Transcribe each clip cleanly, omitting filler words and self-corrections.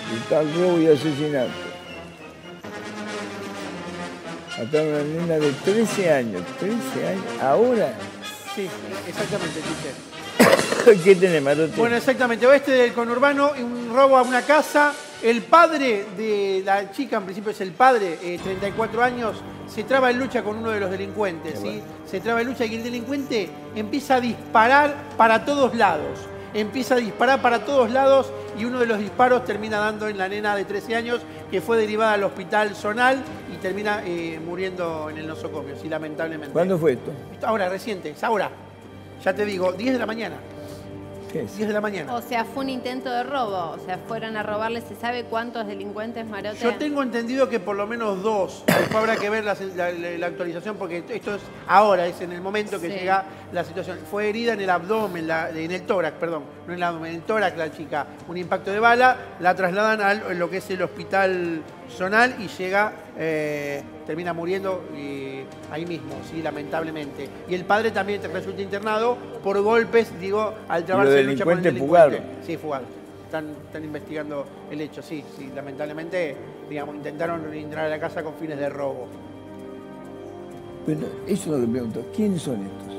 brutal robo y asesinato. Mataron a una nena de 13 años. 13 años. Ahora. Sí, exactamente, Chiche. ¿Qué tenés, Marote? Bueno, exactamente. Oeste del conurbano, un robo a una casa. El padre de la chica, en principio es el padre, 34 años, se traba en lucha con uno de los delincuentes. ¿Sí? Se traba en lucha y el delincuente empieza a disparar para todos lados. Empieza a disparar para todos lados y uno de los disparos termina dando en la nena de 13 años que fue derivada al hospital zonal y termina muriendo en el nosocomio, sí, lamentablemente. ¿Cuándo fue esto? Ahora, reciente, es ahora. Ya te digo, 10 de la mañana. ¿Qué es? 10 de la mañana. O sea, fue un intento de robo. O sea, fueron a robarle. ¿Se sabe cuántos delincuentes, Marote? Yo tengo entendido que por lo menos 2. Después habrá que ver la actualización porque esto es ahora, es en el momento que llega la situación. Fue herida en el abdomen, en el tórax, perdón. No en el abdomen, en el tórax la chica. Un impacto de bala, la trasladan a lo que es el hospital zonal y llega, termina muriendo ahí mismo, sí, lamentablemente. Y el padre también resulta internado por golpes, digo, al trabarse en lucha con el delincuente. Sí, fugaron. Están investigando el hecho, sí, lamentablemente, digamos, intentaron entrar a la casa con fines de robo. Bueno, eso no lo pregunto. ¿Quiénes son estos?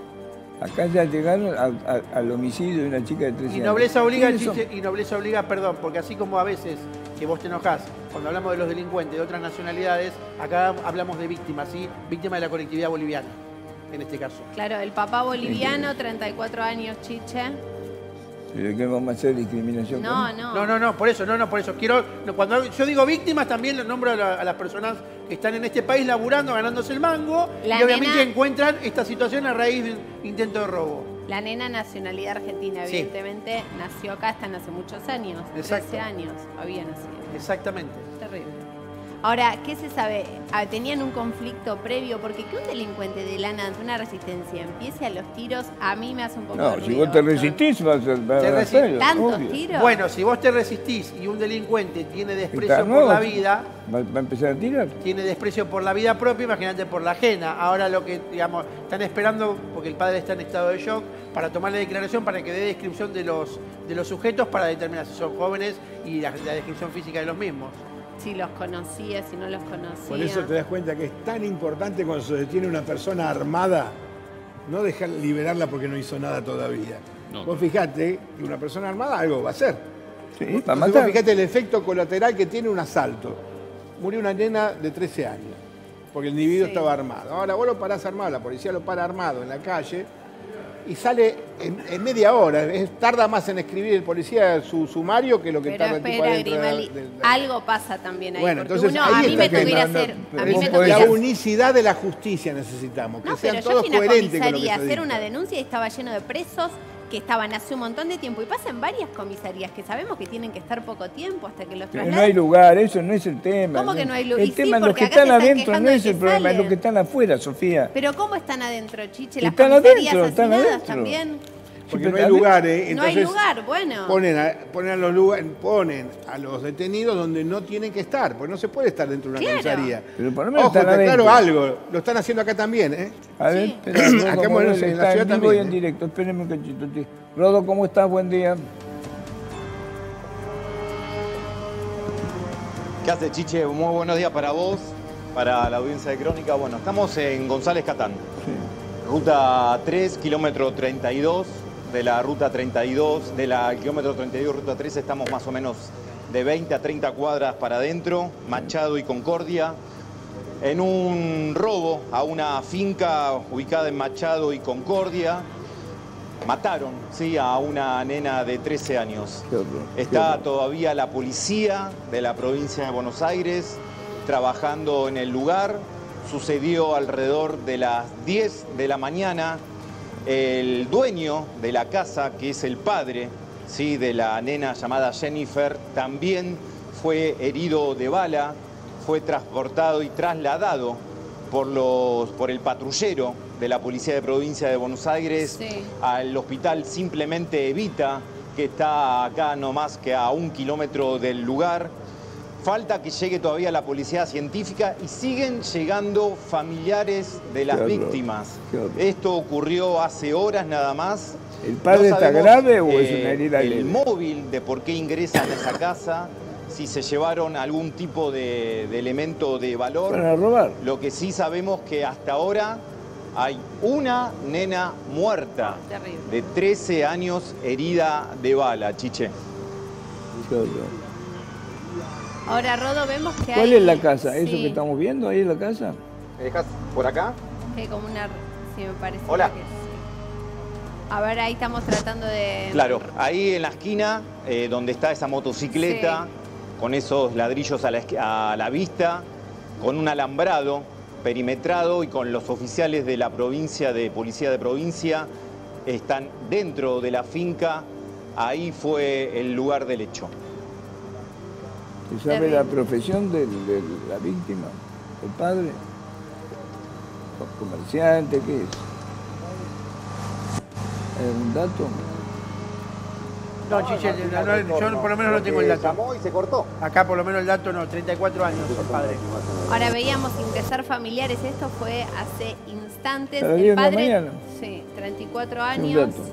Acá ya llegaron al homicidio de una chica de 13 Y años. nobleza obliga, Chiche, y nobleza obliga, perdón, porque así como a veces que vos te enojás cuando hablamos de los delincuentes de otras nacionalidades, acá hablamos de víctimas, ¿sí? Víctimas de la colectividad boliviana, en este caso. Claro, el papá boliviano, 34 años, Chiche. ¿Pero qué vamos a hacer discriminación? No. Por eso. Cuando yo digo víctimas, también lo nombro a las personas que están en este país laburando, ganándose el mango, y obviamente encuentran esta situación a raíz de un intento de robo. La nena nacionalidad argentina, evidentemente, nació acá, están hace muchos años. Exacto. 13 años había nacido. Exactamente. Terrible. Ahora, ¿qué se sabe? ¿Tenían un conflicto previo? Porque que un delincuente de la nada, ante una resistencia, empiece a los tiros, a mí me hace un poco de ruido. Si vos te resistís, vas a hacerlo. ¿Tantos tiros? Bueno, si vos te resistís y un delincuente tiene desprecio por la vida... ¿Va a empezar a tirar? Tiene desprecio por la vida propia, imagínate por la ajena. Ahora lo que, digamos, están esperando, porque el padre está en estado de shock, para tomar la declaración, para que dé descripción de los sujetos, para determinar si son jóvenes y la descripción física de los mismos. Si los conocía, si no los conocía. Por eso te das cuenta que es tan importante cuando se detiene una persona armada, no dejar liberarla porque no hizo nada todavía. No. Vos fijate que una persona armada algo va a hacer. Sí, para matar. Vos fijate el efecto colateral que tiene un asalto. Murió una nena de 13 años, porque el individuo estaba armado. Ahora vos lo parás armado, la policía lo para armado en la calle y sale en media hora. Tarda más en escribir el policía su sumario que lo que tarda el tipo adentro. Algo pasa también ahí. Bueno, porque entonces, a mí me tuviera hacer... La unicidad de la justicia necesitamos, que sean todos coherentes con lo que se hacer una denuncia y estaba lleno de presos que estaban hace un montón de tiempo y pasan varias comisarías que sabemos que tienen que estar poco tiempo hasta que los trasladen. No hay lugar, eso no es el tema. ¿Cómo que no hay lugar? El tema es los que están adentro, no es el problema, es los que están afuera, Sofía. Pero ¿cómo están adentro, Chiche? Las están comisarías adentro, asesinadas también. Porque no hay lugar, entonces no hay lugar, bueno. Ponen a los detenidos donde no tienen que estar, porque no se puede estar dentro de una comisaría. Pero por lo menos ojo, claro, algo, lo están haciendo acá también, ¿eh? A ver, sí. Pero acá en la ciudad también. Voy en directo, espérenme un cachito. Rodo, ¿cómo estás? Buen día. ¿Qué haces, Chiche? Muy buenos días para vos, para la audiencia de Crónica. Bueno, estamos en González Catán. Sí. Ruta 3, kilómetro 32. De la ruta 32, de la kilómetro 32, ruta 3, estamos más o menos de 20 a 30 cuadras para adentro, Machado y Concordia, en un robo a una finca ubicada en Machado y Concordia. Mataron, sí, a una nena de 13 años. Está todavía la policía de la provincia de Buenos Aires trabajando en el lugar. Sucedió alrededor de las 10 de la mañana. El dueño de la casa, que es el padre, ¿sí?, de la nena llamada Jennifer, también fue herido de bala, fue transportado y trasladado por el patrullero de la Policía de Provincia de Buenos Aires al hospital Simplemente Evita, que está acá nomás que a 1 kilómetro del lugar. Falta que llegue todavía la policía científica y siguen llegando familiares de las víctimas. Esto ocurrió hace horas nada más. ¿El padre está grave o es una herida leve? El móvil de por qué ingresan a esa casa si se llevaron algún tipo de elemento de valor. Para robar. Lo que sí sabemos que hasta ahora hay una nena muerta Terrible. de 13 años herida de bala, Chiche. Qué horror. Ahora, Rodo, vemos que hay... ¿Cuál es la casa? ¿Eso Sí, que estamos viendo ahí es la casa? ¿Me dejas por acá? que como una... Sí, me parece Hola. que sí. A ver, ahí estamos tratando de... Claro, ahí en la esquina, donde está esa motocicleta, con esos ladrillos a la vista, con un alambrado perimetrado y con los oficiales de la provincia, de policía de provincia, están dentro de la finca. Ahí fue el lugar del hecho. ¿Se sabe Terrible. la profesión de la víctima? ¿El padre? ¿Comerciante? ¿Qué es? ¿Hay algún dato? No, Chiche, yo por lo menos no tengo el dato. Llamó y se cortó. Acá por lo menos el dato no, 34 años el padre. Ahora veíamos ingresar familiares, esto fue hace instantes. A las El 10 de la padre, mañana. sí, 34 Un años. dato.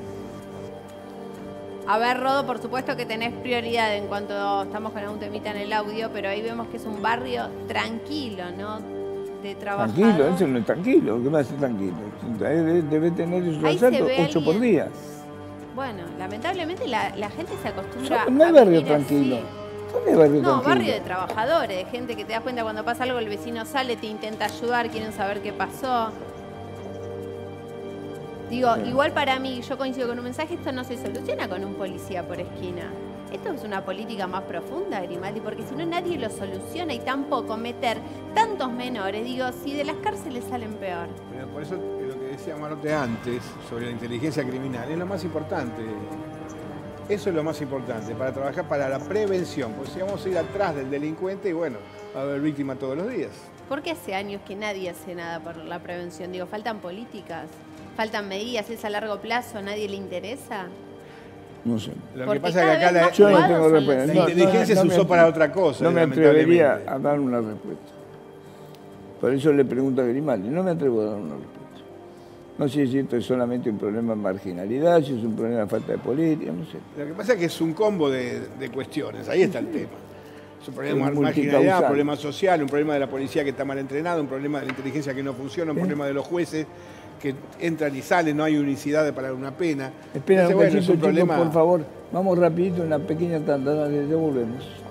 A ver, Rodo, por supuesto que tenés prioridad en cuanto estamos con algún temita en el audio, pero ahí vemos que es un barrio tranquilo, ¿no? De trabajar. Tranquilo, eso no es tranquilo. ¿Qué va a ser tranquilo? Debe tener esos Ahí se asaltos ve 8 por alguien. día. Bueno, lamentablemente la gente se acostumbra No hay a barrio vivir tranquilo. así. ¿Dónde hay barrio No, tranquilo? barrio de trabajadores, de gente que te das cuenta cuando pasa algo, el vecino sale, te intenta ayudar, quieren saber qué pasó. Digo, Sí. igual para mí, yo coincido con un mensaje, esto no se soluciona con un policía por esquina. Esto es una política más profunda, Grimaldi, porque si no nadie lo soluciona y tampoco meter tantos menores. Digo, si de las cárceles salen peor. Mira, por eso lo que decía Marote antes sobre la inteligencia criminal es lo más importante. Eso es lo más importante, para trabajar para la prevención. Porque si vamos a ir atrás del delincuente, y bueno, va a haber víctima todos los días. ¿Por qué hace años que nadie hace nada por la prevención? Digo, faltan políticas, faltan medidas, es a largo plazo, ¿nadie le interesa? No sé. Lo Porque que pasa es cada que acá vez más Yo no jugados tengo son respuesta. los- la inteligencia se me usó atre- para otra cosa. No me atrevería lamentablemente. a dar una respuesta. Por eso le pregunto a Grimaldi, no me atrevo a dar una respuesta. No sé si esto es solamente un problema de marginalidad, si es un problema de falta de política, no sé. Lo que pasa es que es un combo de cuestiones, ahí está el tema. Es un problema Es de marginalidad, un multicausal. problema social, un problema de la policía que está mal entrenada, un problema de la inteligencia que no funciona, un problema de los jueces que entran y salen, no hay unicidad de pagar una pena. Espera Entonces, un bueno, es cachito, un chicos, problema. por favor. Vamos rapidito, una pequeña tanda, dale, ya volvemos.